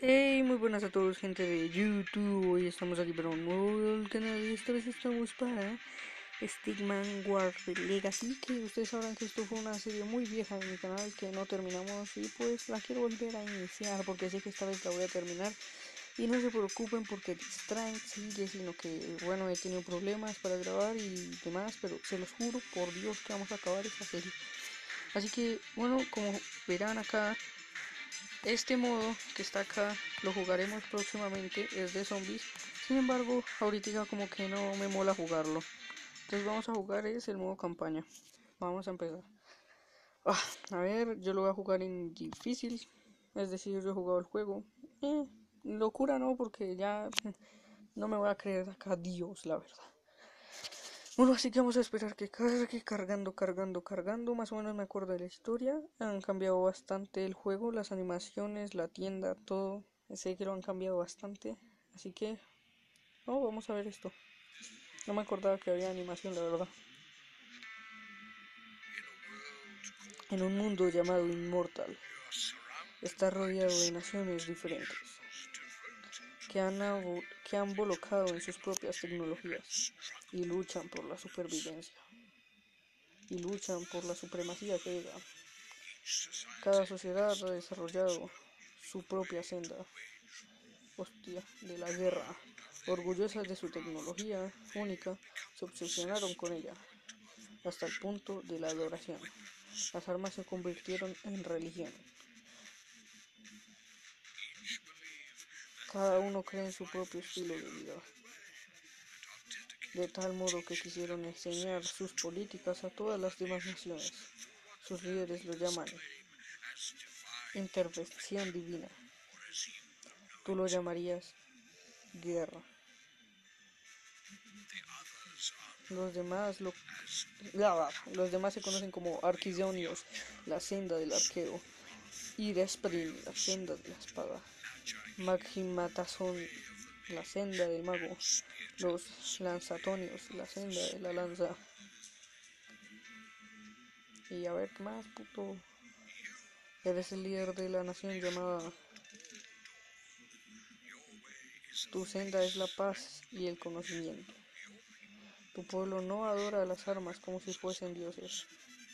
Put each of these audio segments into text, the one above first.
Hey, muy buenas a todos, gente de YouTube. Hoy estamos aquí para un nuevo canal y esta vez estamos para Stickman War Legacy, que ustedes sabrán que esto fue una serie muy vieja en mi canal que no terminamos y pues la quiero volver a iniciar porque sé que esta vez la voy a terminar. Y no se preocupen porque distraen, sigue, sino que bueno, he tenido problemas para grabar y demás, pero se los juro por Dios que vamos a acabar esta serie. Así que bueno, como verán acá, este modo que está acá lo jugaremos próximamente, es de zombies. Sin embargo, ahorita como que no me mola jugarlo. Entonces vamos a jugar es el modo campaña. Vamos a empezar. A ver, yo lo voy a jugar en difícil. Es decir, yo he jugado el juego. Locura no, porque ya no me voy a creer acá Dios, la verdad. Bueno, así que vamos a esperar que cargue, cargando. Más o menos me acuerdo de la historia. Han cambiado bastante el juego, las animaciones, la tienda, todo. Sé que lo han cambiado bastante. Así que, no, vamos a ver esto. No me acordaba que había animación, la verdad. En un mundo llamado Inmortal, está rodeado de naciones diferentes que han volcado en sus propias tecnologías y luchan por la supervivencia y luchan por la supremacía que diga. Cada sociedad ha desarrollado su propia senda, de la guerra. Orgullosas de su tecnología única, se obsesionaron con ella, hasta el punto de la adoración. Las armas se convirtieron en religión. Cada uno cree en su propio estilo de vida, de tal modo que quisieron enseñar sus políticas a todas las demás naciones. Sus líderes lo llaman intervención divina. Tú lo llamarías guerra. Los demás los demás se conocen como Arquidonios, la senda del arquero, Iresprin, la senda de la espada, Maghimatazón, la senda del mago, los Lanzatonios, la senda de la lanza. Y a ver qué más, puto. Eres el líder de la nación llamada. Tu senda es la paz y el conocimiento. Tu pueblo no adora las armas como si fuesen dioses.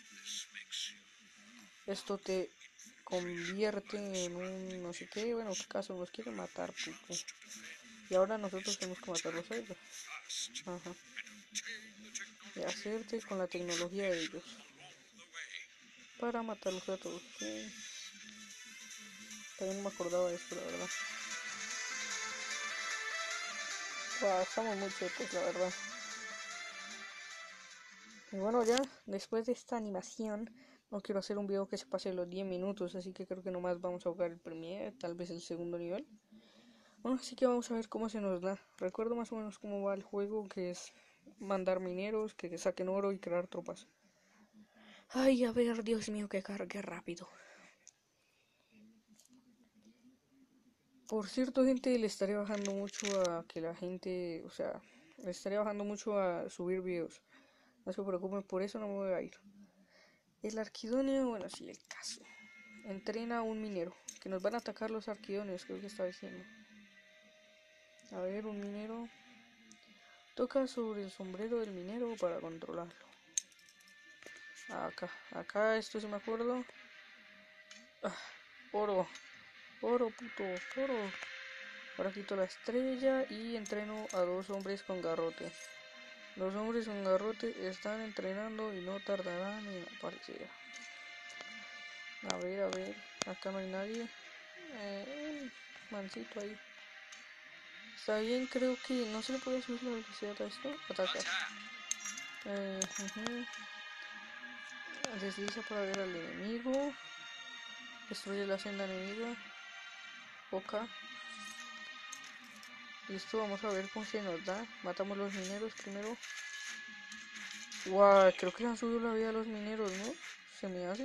Esto te convierte en un no sé qué, bueno, qué caso, nos quieren matar, puto. Y ahora nosotros tenemos que matarlos a ellos. Ajá. Y hacerte con la tecnología de ellos. Para matarlos a todos. Sí. También no me acordaba de esto, la verdad. Estamos muy chetos, la verdad. Y bueno, ya, después de esta animación, no quiero hacer un video que se pase los 10 minutos, así que creo que nomás vamos a jugar el primer, tal vez el segundo nivel. Bueno, así que vamos a ver cómo se nos da. Recuerdo más o menos cómo va el juego, que es mandar mineros, que saquen oro y crear tropas. Ay, a ver, Dios mío, que cargue rápido. Por cierto, gente, le estaré bajando mucho a que la gente, o sea, le estaré bajando mucho a subir videos. No se preocupen, por eso no me voy a ir. El arquidonio, bueno, sí, el caso. Entrena a un minero, que nos van a atacar los arquidonios, creo que está diciendo. A ver, un minero. Toca sobre el sombrero del minero para controlarlo. Acá, esto sí me acuerdo. Oro, puto, oro. Ahora quito la estrella y entreno a 2 hombres con garrote. Los hombres con garrote están entrenando y no tardarán en aparecer. A ver, acá no hay nadie. Mancito ahí. Está bien, creo que no se le puede subir la velocidad a esto. Ataca. Desliza para ver al enemigo. Destruye la senda enemiga. Oca. Listo, vamos a ver cómo se nos da. Matamos los mineros primero. Wow, creo que le han subido la vida a los mineros, ¿no? Se me hace.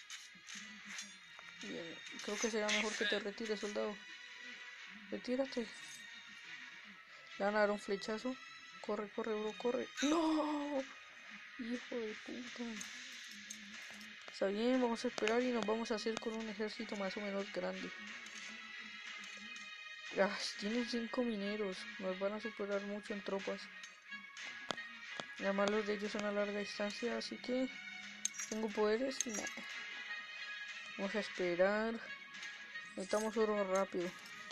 Bien, creo que será mejor que te retires, soldado. Retírate. Le van a dar un flechazo. Corre, bro, corre. ¡No! Hijo de puta. Está bien, vamos a esperar y nos vamos a hacer con un ejército más o menos grande. Tienen 5 mineros. Nos van a superar mucho en tropas. Además los de ellos son a larga distancia, así que tengo poderes. Nah. Vamos a esperar. Necesitamos oro rápido.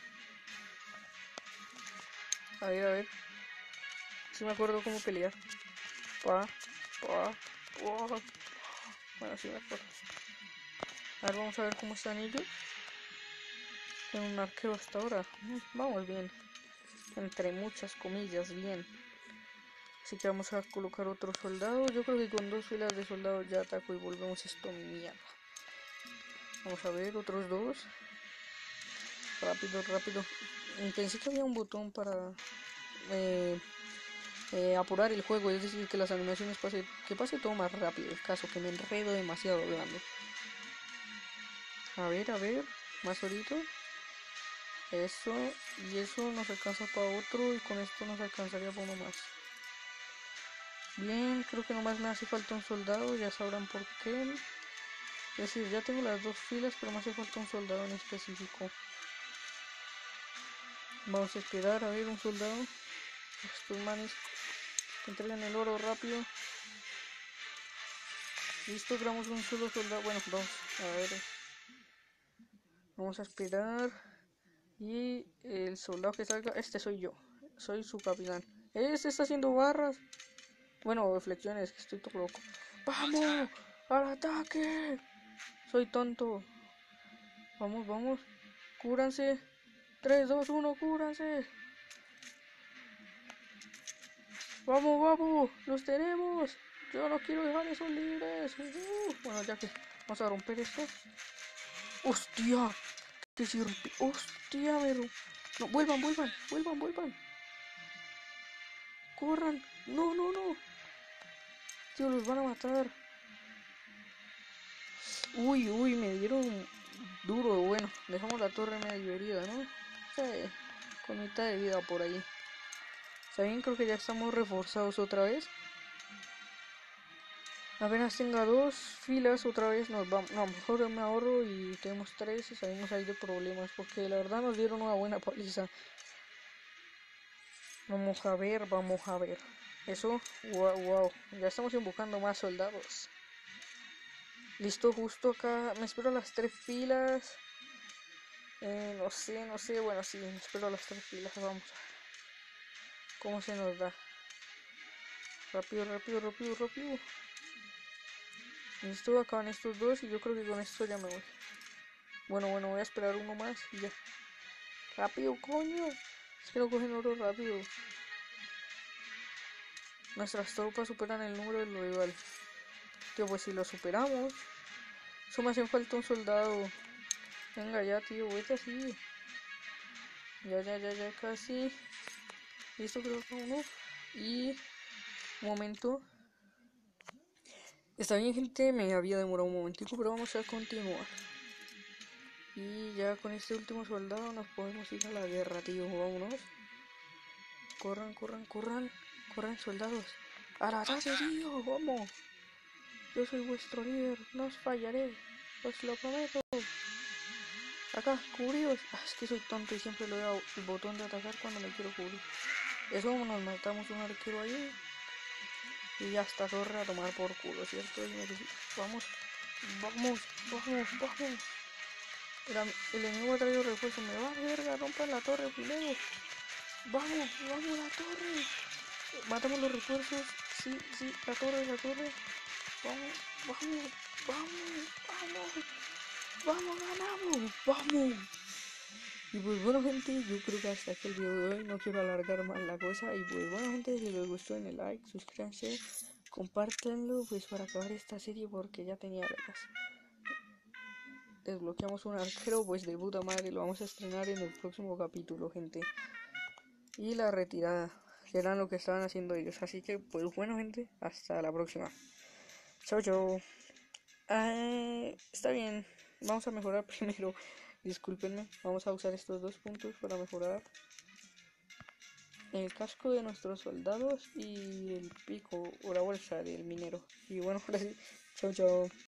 A ver. Si me acuerdo cómo pelear. Pa. Bueno, sí me acuerdo. A ver, vamos a ver cómo están ellos. Tengo un arquero hasta ahora. Vamos bien. Entre muchas comillas, bien. Así que vamos a colocar otro soldado. Yo creo que con 2 filas de soldados ya ataco y volvemos esto mierda. Vamos a ver, otros 2. Rápido. Pensé que había un botón para apurar el juego, es decir, que las animaciones que pase todo más rápido. El caso que me enredo demasiado hablando. A ver, más ahorita. Eso, y eso nos alcanza para otro, y con esto nos alcanzaría para uno más. Bien, creo que nomás me hace falta un soldado, ya sabrán por qué. Es decir, ya tengo las 2 filas, pero me hace falta un soldado en específico. Vamos a esperar a ver un soldado. Estos manes que entregan el oro rápido. Listo, creamos un solo soldado. Bueno, 2. A ver. Vamos a esperar. Y el soldado que salga, este soy yo. Soy su capitán. Este está haciendo barras. Bueno, flexiones, que estoy todo loco. ¡Vamos! ¡Al ataque! Soy tonto. Vamos. Cúranse. 3, 2, 1, cúranse. Vamos. Los tenemos. Yo no quiero dejar esos libres. Bueno, ya que vamos a romper esto. ¡Hostia! Que si rompe. ¡Hostia! No, vuelvan. Corran. No. Tío, los van a matar. Uy, me dieron duro. Bueno, dejamos la torre medio herida, ¿no? Sí, con mitad de vida por ahí. Está bien, creo que ya estamos reforzados otra vez. Apenas tenga 2 filas otra vez nos vamos. No, mejor me ahorro y tenemos 3 y salimos ahí de problemas. Porque la verdad nos dieron una buena paliza. Vamos a ver. Eso, wow. Ya estamos invocando más soldados. Listo, justo acá. Me espero las 3 filas. No sé. Bueno, sí, me espero las 3 filas. Vamos a ver cómo se nos da. Rápido. Listo, acaban estos 2 y yo creo que con esto ya me voy. Bueno, voy a esperar uno más y ya. Rápido, coño. Es que no cogen oro rápido. Nuestras tropas superan el número del rival. Tío, pues si lo superamos. Eso me hace falta un soldado. Venga ya, tío, vete así. Ya casi. Listo, creo que uno. Y un momento. Está bien, gente, me había demorado un momentico, pero vamos a continuar. Y ya con este último soldado nos podemos ir a la guerra, tío. Vámonos. Corran, soldados. ¡Al ataque, tío! ¡Vamos! Yo soy vuestro líder, no os fallaré. Os lo prometo. Acá, cubríos. Es que soy tonto y siempre le doy el botón de atacar cuando me quiero cubrir. Eso, nos matamos un arquero ahí. Y ya está, torre a tomar por culo, ¿cierto? Vamos. El enemigo ha traído refuerzo. Me va a verga, rompan la torre primero. Vamos la torre. Matamos los refuerzos. Sí, la torre. Vamos, ganamos. Y pues bueno, gente, yo creo que hasta aquí el video de hoy. No quiero alargar más la cosa. Y pues bueno, gente, si les gustó, denle like, suscríbanse, compártanlo pues para acabar esta serie porque ya tenía ganas. Desbloqueamos un arquero pues de puta madre. Lo vamos a estrenar en el próximo capítulo, gente. Y la retirada, que eran lo que estaban haciendo ellos. Así que pues bueno, gente, hasta la próxima. Chao. Está bien, vamos a mejorar primero. Discúlpenme, vamos a usar estos 2 puntos para mejorar el casco de nuestros soldados y el pico o la bolsa del minero. Y bueno, ahora sí, chao.